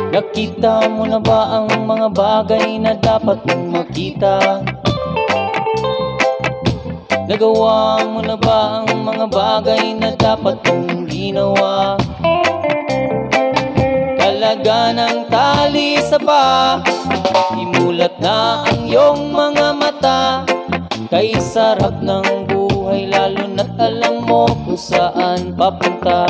Nakita mo na ba ang mga bagay na dapat mong makita? Nagawa mo na ba ang mga bagay na dapat mong ginawa? Kalaga ng tali sa paa, imulat na ang iyong mga mata. Kay sarap ng buhay lalo na't alam mo kung saan papunta.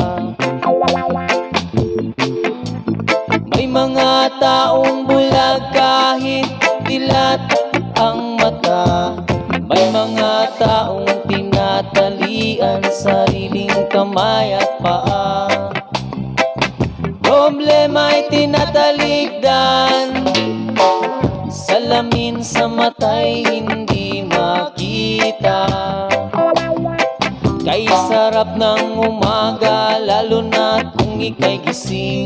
May mga taong bulag kahit dilat ang mata. May mga taong tinatalian sariling kamay at paa. Problema'y tinatalikdan, salamin sa mata'y hindi makita. Kay sarap ng umaga lalo na kung ika'y gising.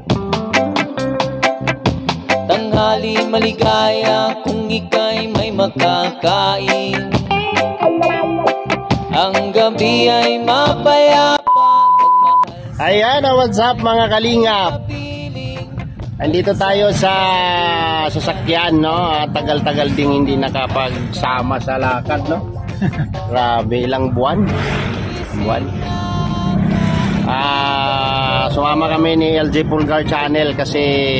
Tanghali maligaya kung ika'y may makakain. Ang gabi ay mapayapa. Ayan, what's up mga kalingap? Andito tayo sa sasakyan, no? Tagal-tagal ding hindi nakapagsama sa lakad, no? Grabe, ilang buwan. Sumama kami ni LJ Pulgar Channel kasi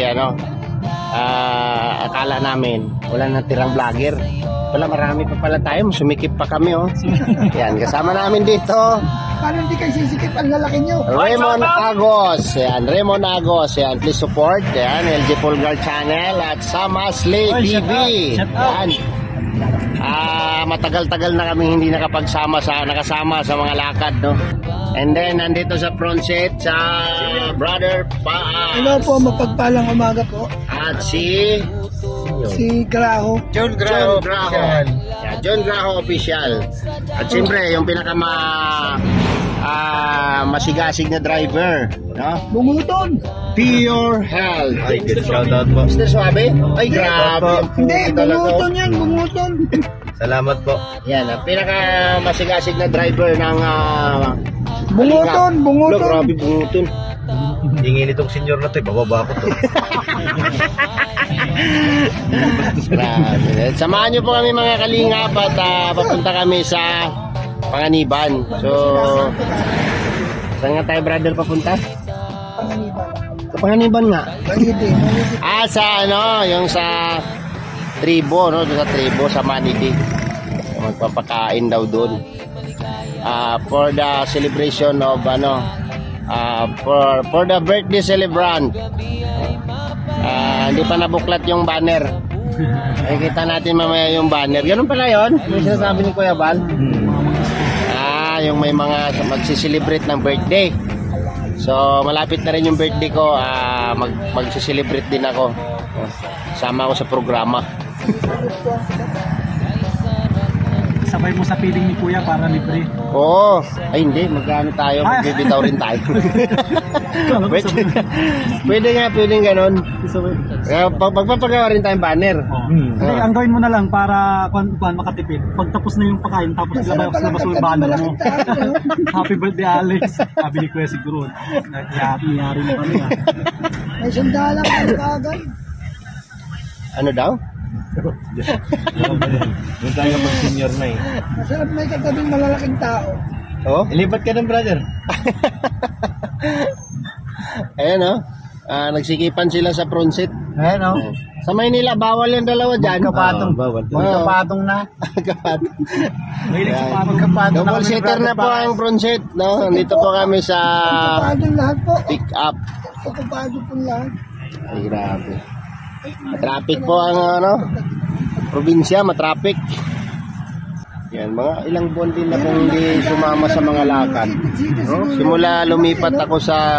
akala namin wala natirang vlogger. Wala, marami pa pala tayo, sumikip pa kami, oh. Yan, kasama namin dito. Paano hindi kayo sisikip? Ang lalaki nyo. Raymond Agos. Yan, Raymond Agos. Yan, please support. Yan, LJ Pulgar Channel at Sam Ashley TV. Yan. Matagal-tagal na kami hindi nakasama sa mga lakad, no? And then, nandito sa front seat, sa Brother Paas. Hello po, mapagpalang umaga po. At si Graho. John Graho. Yeah, John Graho Official. At siyempre, yung masigasig na driver, no? Bunguton. Pure Health. Ay, good shoutout po. Mr. Suabe? Ay, grabe. Hindi, bunguton yan, bunguton. Salamat po. Yan, ang masigasig na driver ng Bunguton. Lo, grabe, bunguton. Hingin itong senior na to, bababa ko to. Grabe. Samahan nyo po kami mga kalingap at papunta kami sa Panganiban. So, saan nga tayo, brother, papunta? Panganiban. Sa Panganiban nga. Manidi. Sa yung sa tribo, no? Doon sa tribo, sa Manidi. Magpapakain daw doon. For the celebration of for the birthday celebrant. Hindi pa nabuklat yung banner. Kita natin mamaya yung banner. Ganun pala yun? Yung sinasabi ni Kuya Bal? Yung may mga magsiselebrate ng birthday. So malapit na rin yung birthday ko. Magsiselebrate din ako. Sama ako sa programa. Sabay mo sa piling ni Kuya para libre. Oo. Ay hindi, magkano tayo? Magbibitaw rin tayo. Pwede nga, pwedeng ganon. Pagpapagawa rin tayong banner. Hindi, ang gawin mo na lang para makatipid. Pag tapos na yung pakain, tapos labas mo yung banner mo. Happy birthday, Alex. Sabi ni Kuya siguro. Nangyari mo kami. May sandalang ang kagad. Ano daw? Doon tayo pag senior na eh. Masarap may katabing malalaking tao. Oh? Ilipat ka ng brother. Ayan, oh. Nagsikipan sila sa front seat. Ayan o. Sa Maynila, bawal yung dalawa dyan. Kapatong. Kapatong na. Kapatong. Mahilig sa parang Kapatong. Double seater na po ang front seat, no? Nandito po kami sa Okupadong lahat po. pick up. Okupado po lahat. Ay, grabe. Traffic po ang probinsya, matraffic. Yan, mga ilang buwan din ako hindi sumama sa mga lakad. No? Simula lumipat ako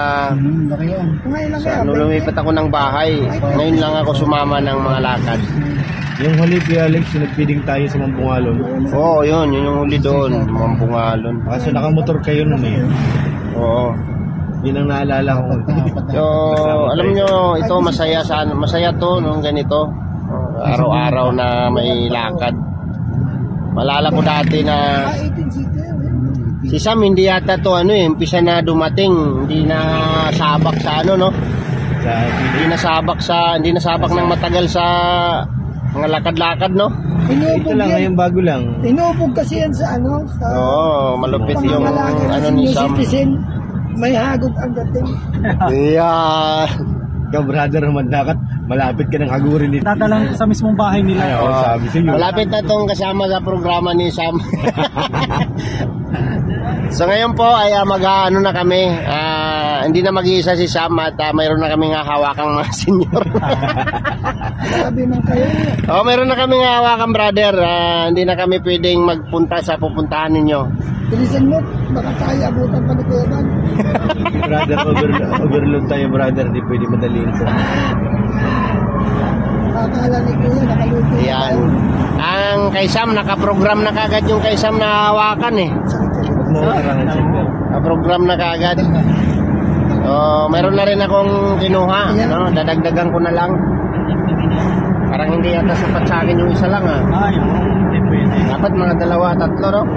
lumipat ako ng bahay. Ngayon lang ako sumama ng mga lakad. Yung huli kay Alex, nagpiding tayo sa Mampungalon. Oo, yun yung huli doon, Mampungalon. Kaso nakamotor kayo nun eh. Oo. Yun ang naalala ko. So, alam nyo, ito masaya to nung ganito. Araw-araw na may lakad. Malala ko dati na si Sam hindi yata to umpisa na dumating, hindi na sabak sa no? Hindi nasabak ng matagal sa mga lakad-lakad, no? Ito lang, ngayon bago lang. Inubog kasi yan sa ano, sa Oo, malupit yung pangangalaga ano ng ni senior Sam. citizen. May hagod ang dating. Yeah. Ikaw, brother, dapat malapit ka ng hagurin dito. Dadalang sa mismong bahay nila. Oo, sabi sa'yo. Malapit na itong kasama sa programa ni Sam. So ngayon po ay mag-ano na kami. Hindi na mag-iisa si Sam at mayroon na kaming hawakang mga senior. Sabi man kayo. Mayroon na kaming hawakan, brother. Hindi na kami pwedeng magpunta sa pupuntahan ninyo. Bilisan mo, baka tayo abutan pa ni Kuya Ban. Brother, overload tayo, brother. Hindi pwede madaliin sa... Akala ni Kuya, nakaluto. Yan. Ang kay Sam, nakaprogram na kagad yung kay Sam na hawakan eh. Huwag mo karangan siya. Nakaprogram na kagad. Meron na rin akong kinuha. No? Dadagdagan ko na lang. Parang hindi yata sapat sa akin yung isa lang Ay, hindi pwede. Dapat mga 2, 3, no?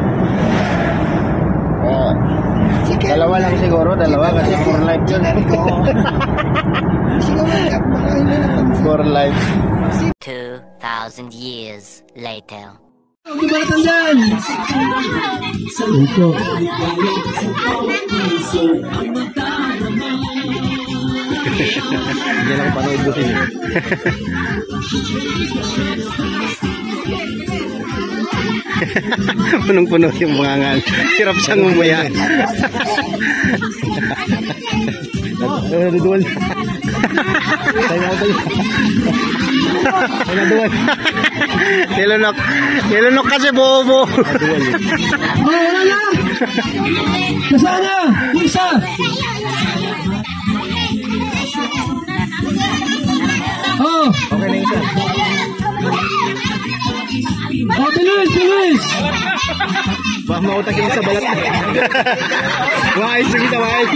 Dalawa lang siguro, kasi for life yun. Siguro, baka hindi na pansin. For life. 2,000 years later. Gubatan dyan! Ito. Hindi lang panood ko sila. Punong-puno yung mga ngan. Hirap siyang umaya. Duduan. Tayo na tayo. Tayo na duwan. Nilunok kasi buo-buo. Wala na! Nasaan na? Yung isa! Oh! Okay na isa. Oh, bilis! Baka mautakin sa balat. Wais, sige na, wais.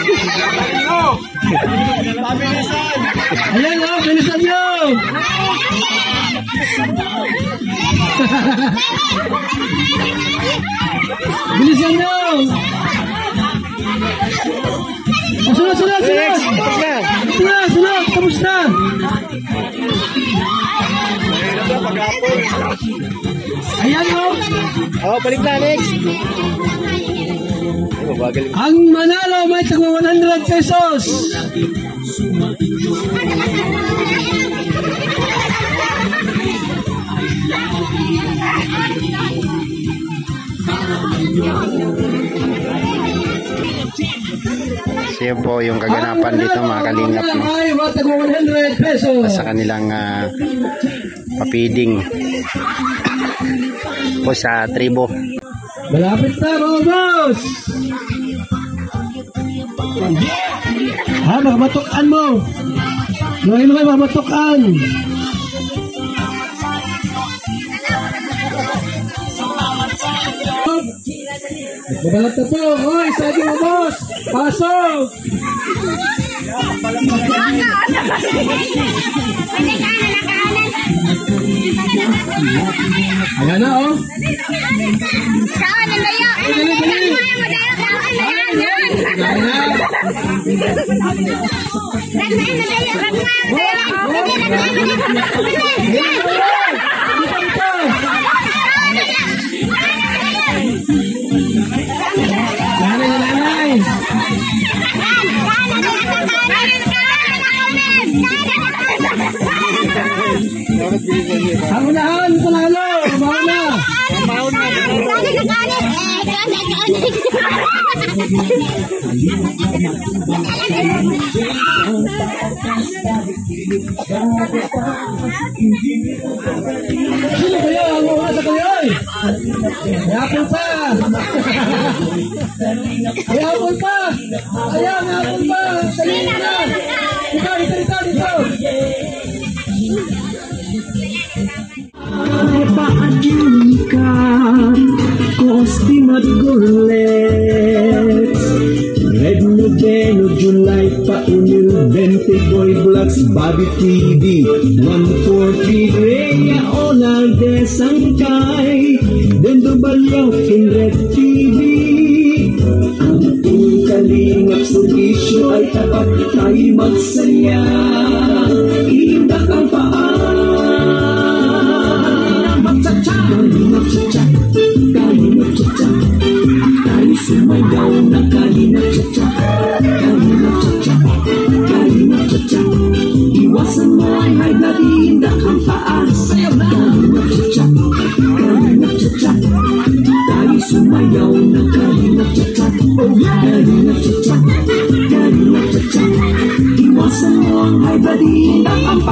Ayan oh, bilisan nyo! Bilisan nyo! Oh, sunod! Tapos na! Ayan oh! Balik na, next. Ang manalo may tagwa 100 pesos! Siya po yung kaganapan dito, mga kalingap, no? Ay, may tagwa 100 pesos! Sa kanilang papiding po sa tribo. Malapit na mga boss! Makabatukan mo! Ngayon mo kayo makabatukan! Mabalat na po! Hoy! Sabi mo boss! Pasok! Ayan na oh! Unahan, panalo! Mauna! Sino kayo? Ang una sa kayo! Yapon pa! Yapon pa! Ayan, yapon pa! Salim na! Dito! Paadyuka Costimat Gorlets Red Modelo July Paunil 20 Boy Blacks Bobby TV 140 Rhea Ola Desangkay Dendo Balyo in Red TV Ang tulka kalingap servisyo ay tapat, tayo magsaya. Indak ang paan. Magtsatsa, kalingap tsatsa, kalingap tsatsa. Tayo sumayaw ng kalingap tsatsa, kalingap tsatsa, kalingap tsatsa. Iwasan mo ay may narindak ang paan. Sayaw na! Kalingap tsatsa, kalingap tsatsa. Tayo sumayaw ng kalingap tsatsa, kalingap tsatsa, kalingap tsatsa. Iwasan mo ang may narindak ang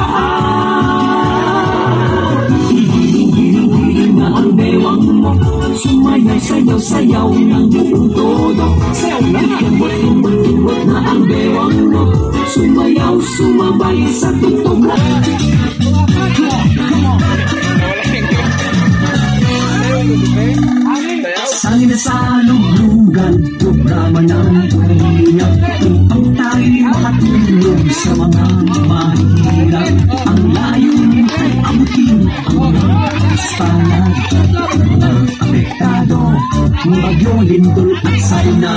paan. Hiling-hiling na ang bewang mo, sumayay, sayaw, sayaw ng buong todo. Sayaw na! Ikambot na ang bewang mo, sumayaw, sumabay sa tugtog na. Sangin na sa lulugan, programa ng Pilipinas, upang tayo makatulong sa mga mahihirap. Ang layunin ay abutin ang mga kastanan, mga apektado, bagyo, lindol at sarina.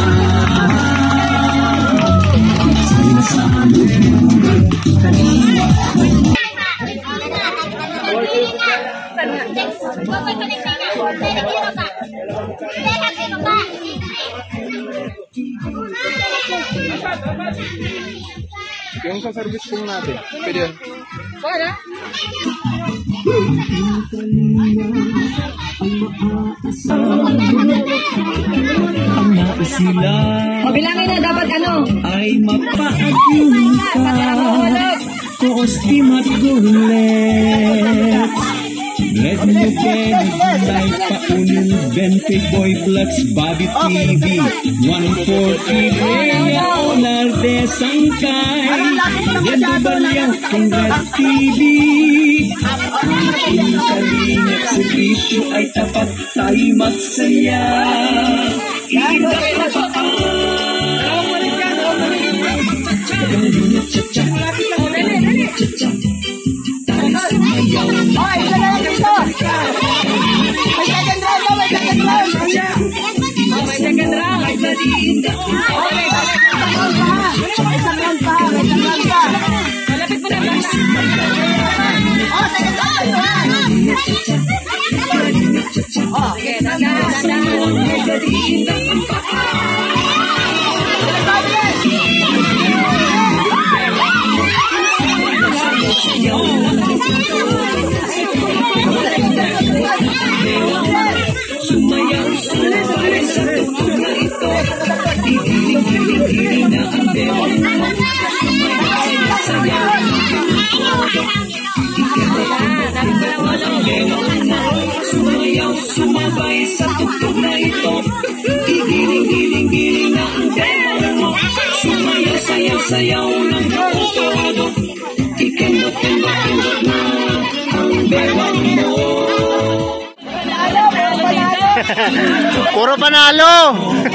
Sangin na sa lulugan, kanina Yung sa service pong natin. Pwede yan. ang naisila Bilangin na dapat ano? ay mapaagin ka. Kostimat gulet. Let me get like paunin Bente Boy Blacks Bobby TV 140 Raya Olar de Sangkay Yendo Balyang Congrats TV. Ang kalingap servisyo ay tapat, tayo magsaya. Indak ang paan. Kalingap tsatsa, kalingap tsatsa. Tayo sumayaw ng sumayaw, sumayaw sa tugtog na ito. Hiling-hiling na ang bewang mo, sayaw-sayaw ng todo. Ang bewang mo, sumayaw, sumabay sa tugtog na ito. Hiling-hiling na ang bewang mo, sumayaw, sayaw-sayaw ng todo. Ikendot-kendot na ang bewang mo. Puro panalo.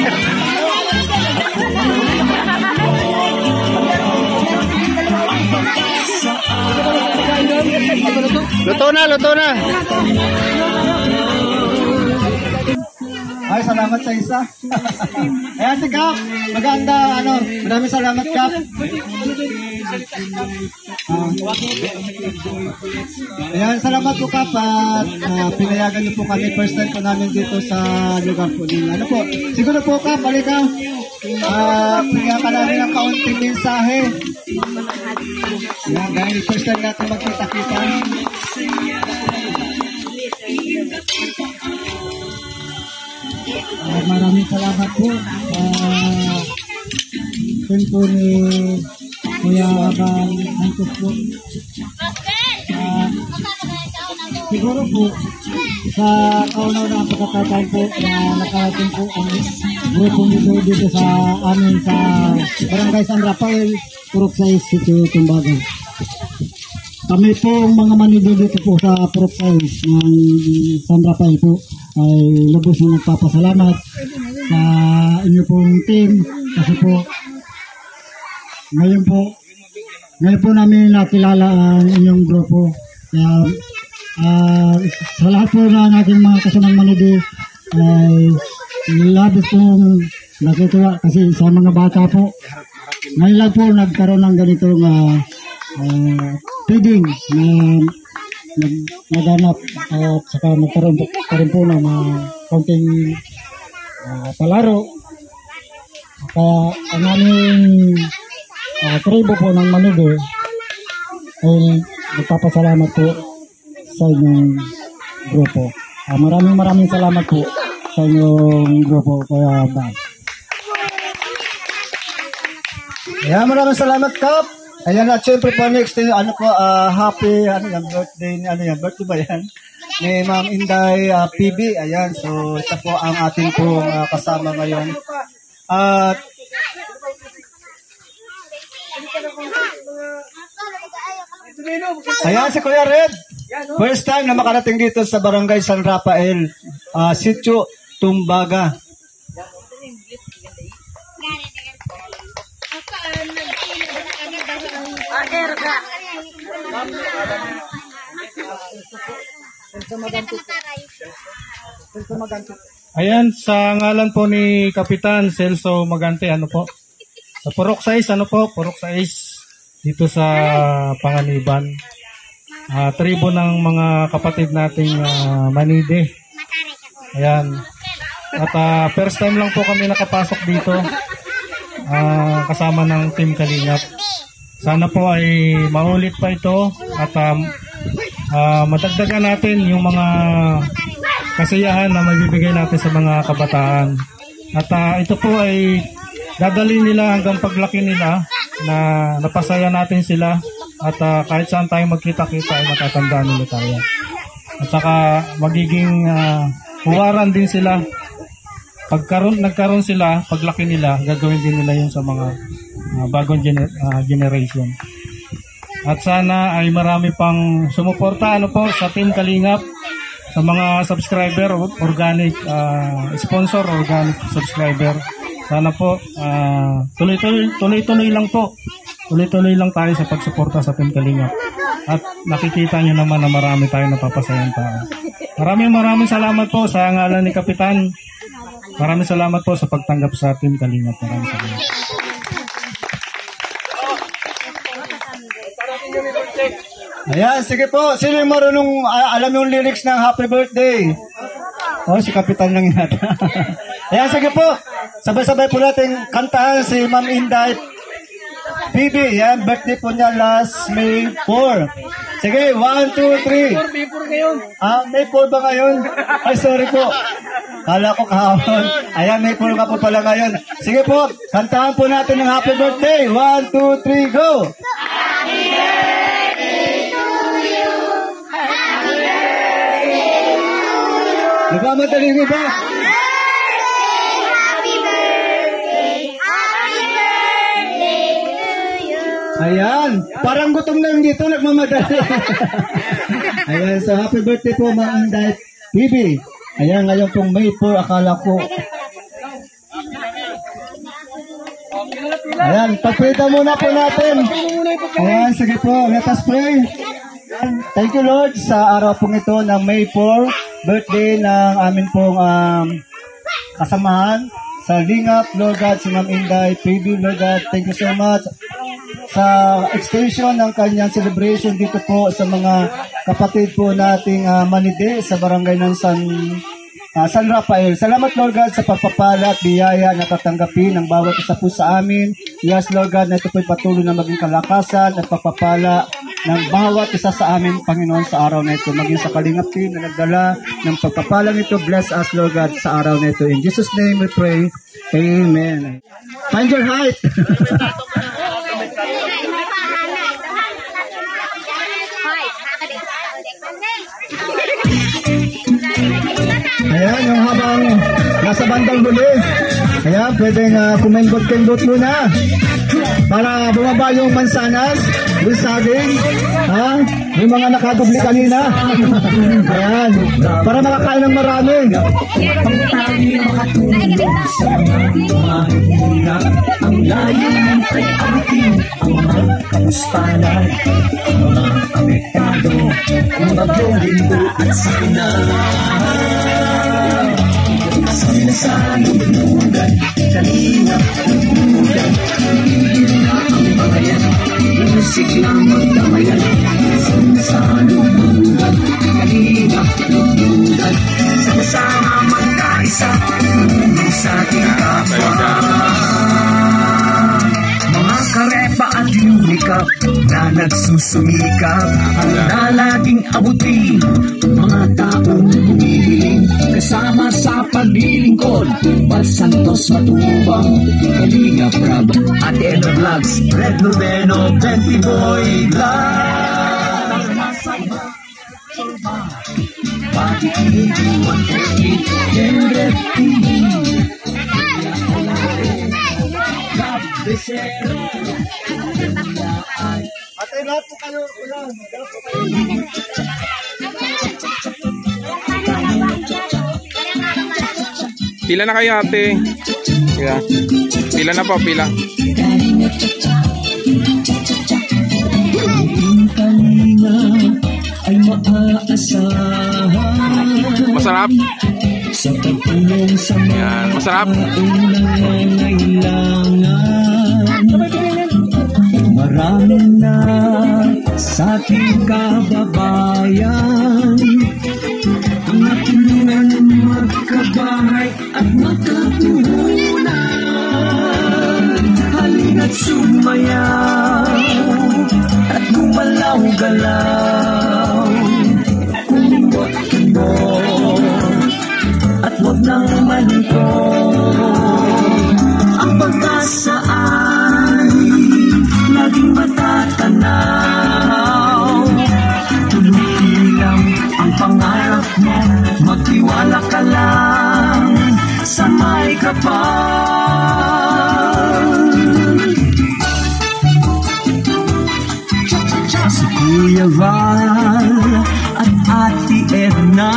Luto na, luto na. Ay, salamat sa isa. Ayan si Kap. Maganda, maraming salamat, Kap. Ayan, salamat po, Kap. At pinayagan niyo po kami. First time po namin dito sa lugar po nila. Ano po? Siguro po, Kap, halika. Bigyan ka namin ng kaunting mensahe. Ayan, dahil first time natin magkita-kita. Maraming salamat po. Po ni Kuya Abang Antos po. Siguro po sa kauna-una pagkakataon po na nakarating po ang grupong dito sa amin sa Barangay San Rafael, Puruksay City, Tumbagan. Kami po mga manido dito po sa Puruksay ng San Rafael po ay lubos na nagpapasalamat sa inyo pong team kasi po ngayon po namin nakilala ang inyong grupo. Kaya sa lahat po na aking mga kasamang manido ay labis pong Natutuwa kasi sa mga bata po. Ngayon lang po nagkaroon ng ganitong feeding na naganap at saka nagkaroon pa rin po ng mga konting palaro. Kaya ang aming tribo po ng Manide ay nagpapasalamat po sa inyong grupo. Maraming salamat po sa inyong grupo. Kaya ba? Ayan, maraming salamat, Kap. Ayan, at syempre po next, happy, birthday ba yan? Ni Ma'am Inday PB, ayan, so siya po ang ating pong kasama ngayon. At, ayan, si Kuya Red, first time na makarating dito sa Barangay San Rafael, Sitio Tumbaga. Ayan, sa ngalan po ni Kapitan Celso Magante, sa Purok 6, Purok 6, dito sa Panganiban. Tribo ng mga kapatid nating Manide. Ayan. At first time lang po kami nakapasok dito, kasama ng Team Kalingap. Sana po ay maulit pa ito at madagdagan natin yung mga kasiyahan na mabibigay natin sa mga kabataan. At ito po ay dadalhin nila hanggang paglaki nila na napasaya natin sila at kahit saan tayo magkita-kita ay matatandaan nila tayo. At saka magiging huwaran din sila. Nagkaroon sila, paglaki nila, gagawin din nila yun sa mga bagong generation. At sana ay marami pang sumuporta sa Team Kalingap, sa mga subscriber, organic sponsor, organic subscriber. Sana po tuloy-tuloy lang po. Tuloy-tuloy lang tayo sa pagsuporta sa Team Kalingap. At nakikita niyo naman na marami tayong napapasayang tao. Maraming salamat po sa ngalan ni Kapitan. Maraming salamat po sa pagtanggap sa Team Kalingap. Maraming salamat. Ayan, sige po. Sino yung marunong alam yung lyrics ng Happy Birthday? Si Kapitan lang yata. Ayan, sige po. Sabay-sabay po natin kantahan si Ma'am Inday PB. Ayan, birthday po niya last May 4. Sige, 1, 2, 3. May 4 ngayon. May 4 ba ngayon? Ay, sorry po. Kala ko kahapon. Ayan, may 4 ka po pala ngayon. Sige po, kantahan po natin ng Happy Birthday. 1, 2, 3, go! Happy birthday to you. Happy birthday to you. Nagmamadali niyo ba? Happy birthday. Happy birthday to you. Ayan, parang gutom na yung dito, nagmamadali. Ayan, so happy birthday po, Ma'am Inday PB. Ayan, ngayon pong May 4, akala ko. Ayan, pagpita muna po natin. Ayan, sige po, let us pray. Thank you Lord sa araw pong ito ng May 4, birthday ng amin pong kasamahan sa Lingap, Lord God, si Ma'am Inday PB, Lord God, thank you so much sa extension ng kanyang celebration dito po sa mga kapatid po nating Manide sa barangay ng San Rafael. Salamat Lord God sa pagpapala at biyaya na tatanggapin ng bawat isa po sa amin. Yes Lord God, na ito po patuloy na maging kalakasan at pagpapala ng bawat isa sa amin, Panginoon, sa araw na ito. Maging sa Kalingap team na nagdala ng pagpapala nito. Bless us Lord God sa araw na ito. In Jesus' name we pray. Amen. Find your height. Ayan, yung habang nasa bandang huli. Ayan, pwedeng kumembot-kembot muna para bumaba yung mansanas, yung saging, yung mga nakadubli kanina. Ayan, para makakain ng marami. Ang layo ng pag-ating ang mga kamuspalan, mga apektado, ang bagyong lindo at sakuna. Sinasalulugan, kalingap lumugan, hindi na ang mga yan, musik lang magdamayan. Sinasalulugan, kalingap lumugan, sama-sama magkaisa, tulong sa ating kapwa. Mga karepa at unikap na nagsusumikap, na laging abutin mga taong humihiling. Kasama sa paglilingkod, Bal Santos Matubang, Kalinga Prab, Ate Eno Vlogs, Red Noveno, 20 Boy Vlogs. Pati TV 148, Kendred TV, Ate, lahat po kayo. Pila na kayo, ate. Pila. Pila na po, pila. Ay maaasahan. Masarap. Sa pagtulong sa mga masarap. nangangailangan. Marami na sa ating kababayan ang natulungan magkabahay at magkapunan. Halina't sumayaw at gumalaw-galaw. Kumot mo at huwag nang malikot. Ang pag-asa ay laging matatanaw. Tuloy lang ang pangarap mo, magtiwala ka lang sa may kapal. Si Kuya Val at Ate Edna.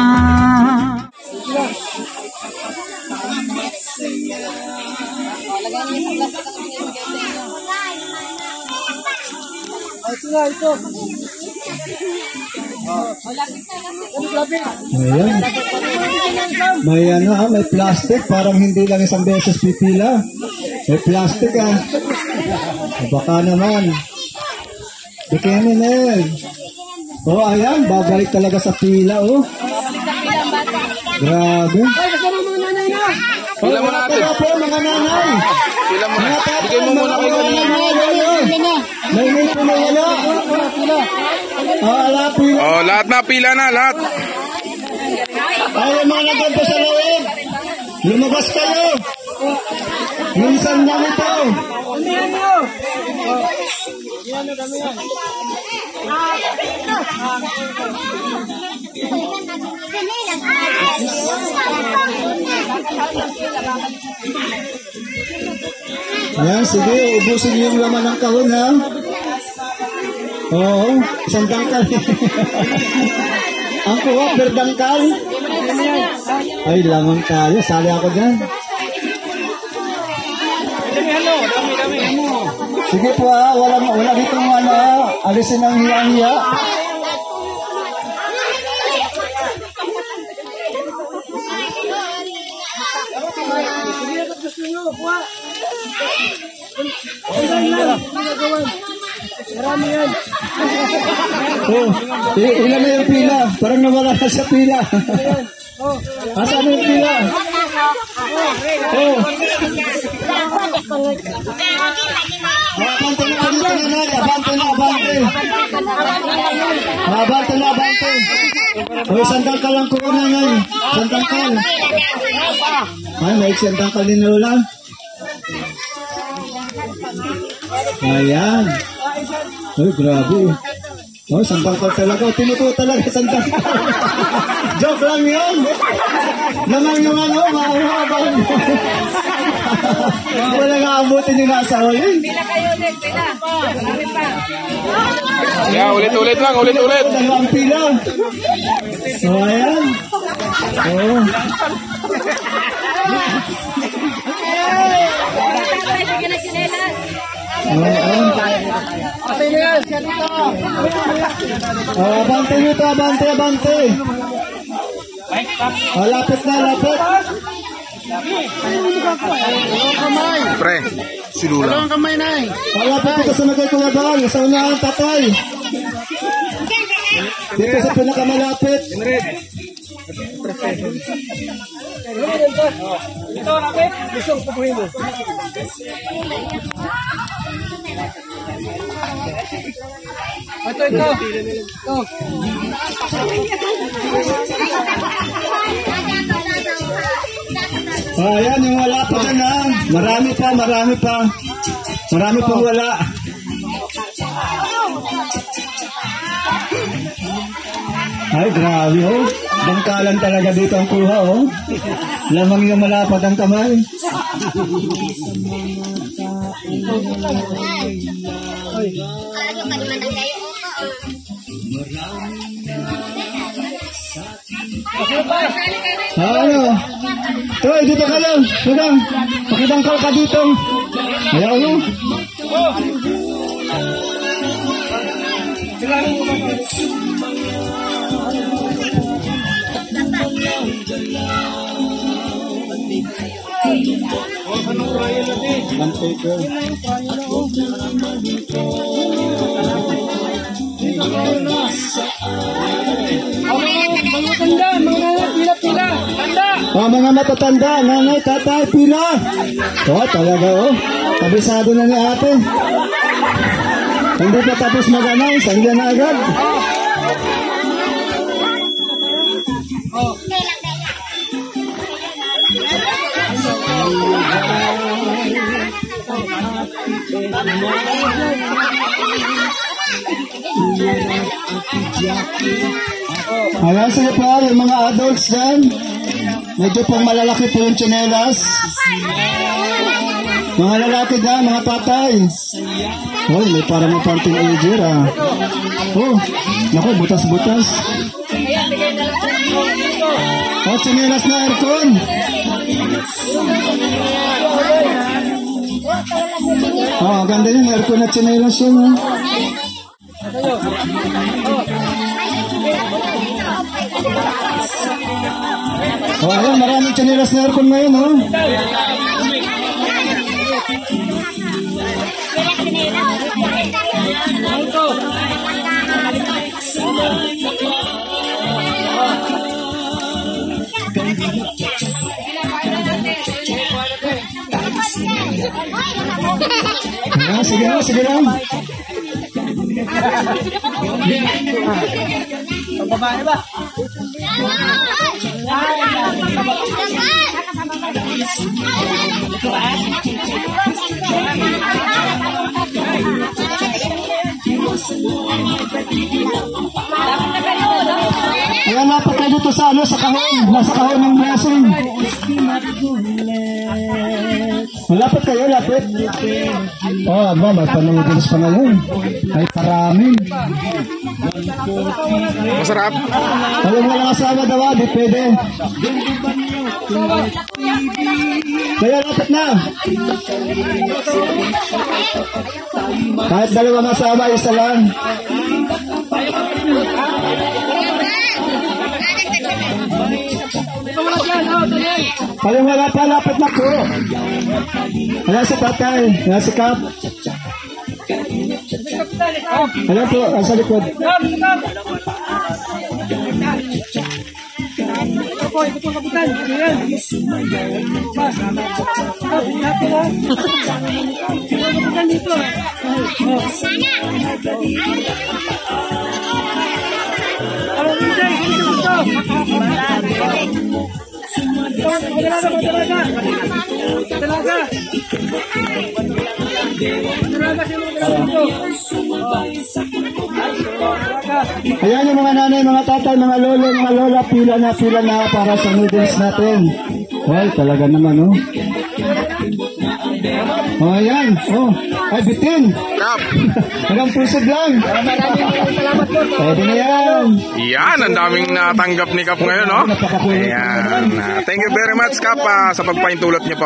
Ayan. May plastic, parang hindi lang isang beses pipila. May plastic Baka naman. Bikini na yun. Ayan, babalik talaga sa pila, Grabe. Pila mo na, ate. Mga nanay. Pila mo na. Bigay mo muna kayo. May nito na yan, Oh, lahat na, pila na, lahat. Ay, mga nagyan po sa loob. Lumabas kayo. Minsan lang ito. Ayan, sige, ubusin niyo yung laman ng kahon, ha? Oo, isang dangkal. Ang kuha, per dangkal. Ay, lamang tayo. Sali ako dyan. Sige po, wala ditong alisin ang hiya-hiya. Ilan na yung pila? Parang nawala na sa pila. Asan yung pila? Abante na, abante. Sandal ka lang ko na ngayon. Sandal ka. Ay, may sandal ka din Lola. Ayan. Ay, grabe. Sandal ka talaga. Tinutuwa talaga sandal ka. Joke lang yun. Naman yung mahabang. Wala nga abutin yung nasa huli. Pila kayo ulit, pila. Marami pa. Yeah, ulit-ulit lang, ulit-ulit. Dalawang pila. So, ayan. Abante nito, abante. Lapit na, lapit. Pre, si Lula. Dalawang kamay na eh. Palapit dito sa nagay Kuya Bal. Sa unahan, tatay. Dito sa pinakamalapit. Ito, rapid. Gustong pupuhin mo. Ito. Ayan, yung wala pa ka na. Marami pa. Marami pang wala. Ay, grabe oh. Bangkalan talaga dito ang kuha oh. Lamang yung malapad ang kamay. Ano? Troy, dito ka lang. Sugang, pakidangkal ka dito. Ayaw mo. Mga matatanda, nanay, tatay, pila. Oh, talaga oh. Kabisado na ni ate. Hindi pa tapos mag-anay, sangga na agad. Ayan, sige po, yung mga adults dyan. Medyo pong malalaki po yung tsinelas. Mga lalaki dyan, mga tatay. Oh, may parang mga parting ager ah. Oh, naku, butas-butas. Oh, tsinelas na aircon. Oh, ganda yun, aircon na tsinelas yun ah. Oh, ayan, maraming tsinelas na aircon ngayon oh. Ah, sige lang. Pagbabae ba? Ayan, lapit kayo dito sa ano, sa kahon. Nasa kahon ng blessing. Malapit kayo, lapit. Oh, aba, may panungulis pa ngayon. Ay, parami. Masarap. Alam mo lang asawa daw, di pwede. Kaya lapit na. Kahit dalawang asawa, isa lang. Kaya wala pa, lapit na po. Wala si tatay, wala si Kap. Wala po, sa likod. Ito po kapitan. Kapitan dito. Ayan yung mga nanay, mga tatay, mga lolo, mga lola, pila na para sa noodles natin. Well, talaga naman, oh. Oh, ayan. Oh, ay, bitin. Kap. Hanggang pusod lang. Pwede na yan. Yan, ang daming natanggap ni Kap ngayon, no? Ayan. Thank you very much, Kap, sa pagpaintulot niyo po.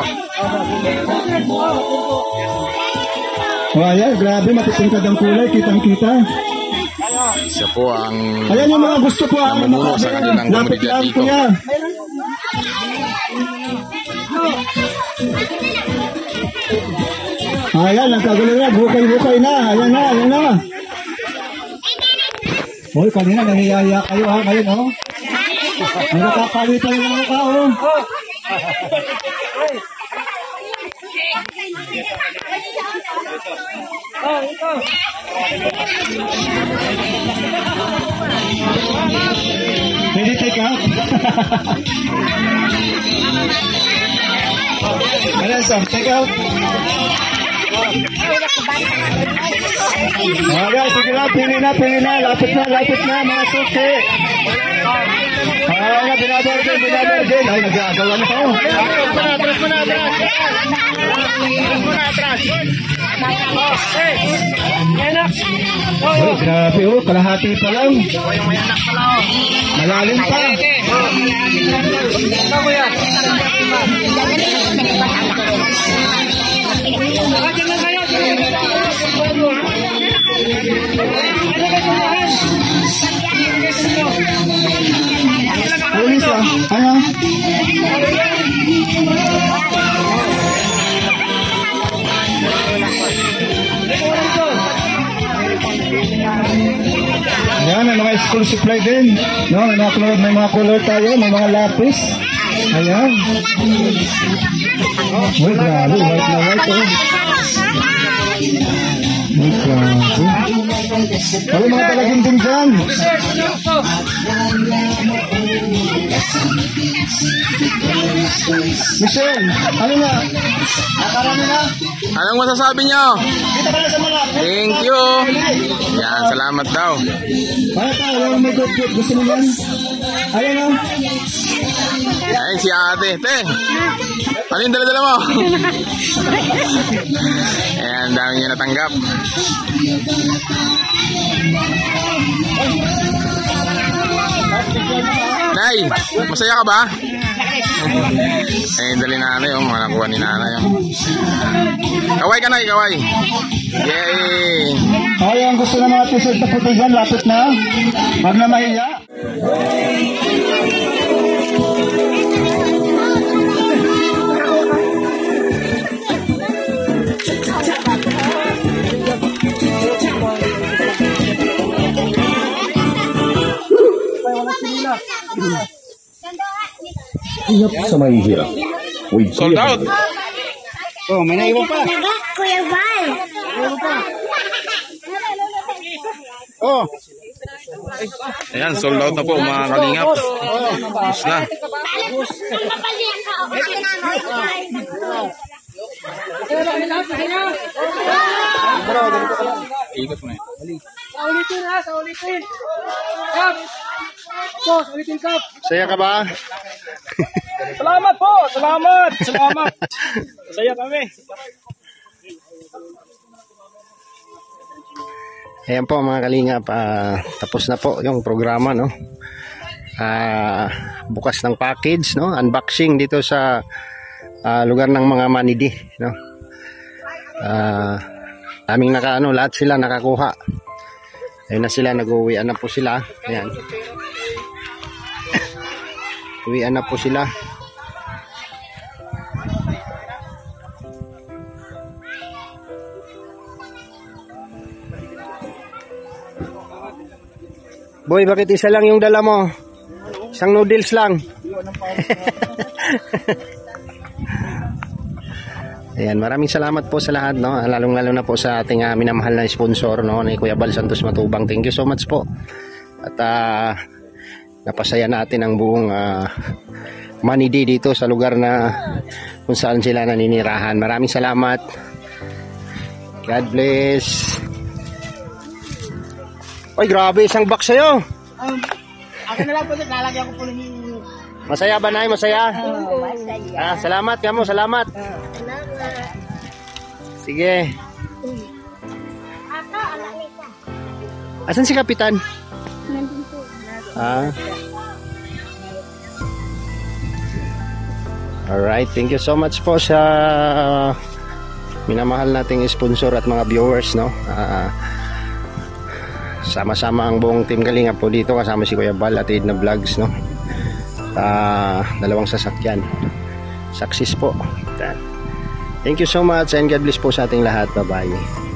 Oh, ayan, grabe, matitingkad ang kulay, kitang-kita. Siya po ang ayan yung mga gusto po. namumuno sa kanilang lapit komunidad lang dito. kuya. Ayan, nagkagulo na. Bukay-bukay na. Ayan na, ayan na. Hoy, kanina nahihaya kayo ha. Ngayon, oh. Nagkakalitan yung mukha, oh. Pwede take out? Ano Sam? Take out? Okay, sige na, pili na. Lapit na, mga suki. Ayan na, binabergen. Ay, nag-aagawa na kayo. Atras mo na. Oh, grabe oh, kalahati pa lang. Malalim pa. Pulis ah. Ano? Ayan, may mga school supply din. No, may mga color tayo, may mga lapis. Ayan. Uy, grabe, white na white oh. Uy, grabe. Ay, mga talagin din dyan. Michelle, ano na? Nakarami na? Anong masasabi niyo? Thank you. Yan, salamat daw. Ano tayo, may good. Gusto mo yan? Ayan o. Ayan si ate. Te, ano yung dala-dala mo? Ayan, dami niya natanggap. Nay, masaya ka ba? Ayun, dali nanay, oh, mga nakuha ni nanay. Oh. Kaway ka na, kaway. Yay! Ayan, gusto na mga t-shirt na puti dyan, lapit na. Wag na mahiya. Sa mahihirap. Sold out. Oh, may naiwan pa. Kuya Val. Oh. Ayan, sold out na po mga kalingap. Tapos na. Ikot mo eh. Sa ulitin. Kap. Boss, ulitin kap. Saya ka ba? Salamat po. Salamat. Saya kami. Ayan po mga kalingap, tapos na po yung programa, no? Bukas ng package, no? Unboxing dito sa lugar ng mga manidi, no? Aming lahat sila nakakuha. Ayun na sila, nag-uwian na po sila. Ayan. Uwian na po sila. Boy, bakit isa lang yung dala mo? Isang noodles lang. Ayan, maraming salamat po sa lahat, no? Lalong-lalo na po sa ating minamahal na sponsor, no, ni Kuya Bal Santos Matubang. Thank you so much po. At napasaya natin ang buong manidi dito sa lugar na kung saan sila naninirahan. Maraming salamat. God bless. Oy, grabe, isang box sa'yo. Akin na lang po, lalagyan ko po ng... Masaya ba, Nay? Masaya? masaya. Salamat, kamo, salamat. Salamat. Sige. Asan si Kapitan? Nandun po. Alright, thank you so much po sa minamahal nating sponsor at mga viewers, no? Sama-sama ang buong team Kalinga po dito, kasama si Kuya Bal at Edna Vlogs, no? Dalawang sasakyan. success po. Thank you so much and God bless po sa ating lahat. Bye-bye.